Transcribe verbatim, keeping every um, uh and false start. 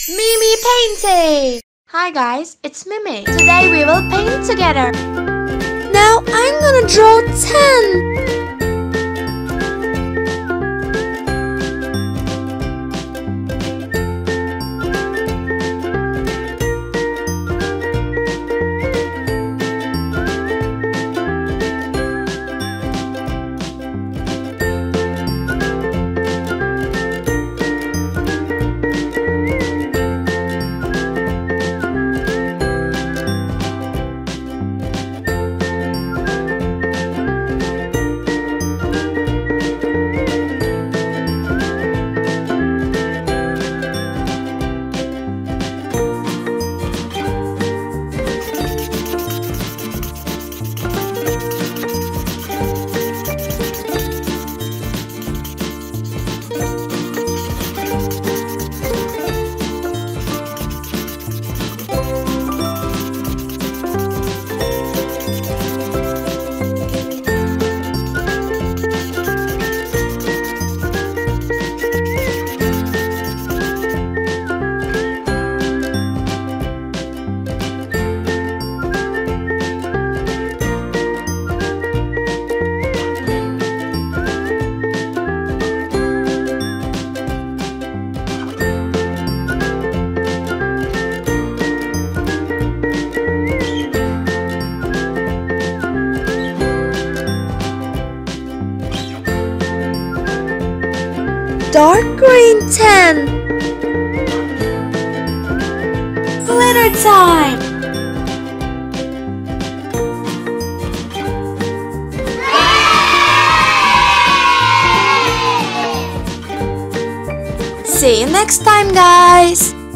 Mimmie Painty! Hi guys, it's Mimmie. Today we will paint together. Now I'm gonna draw ten. Dark green ten. Glitter time. See you next time, guys.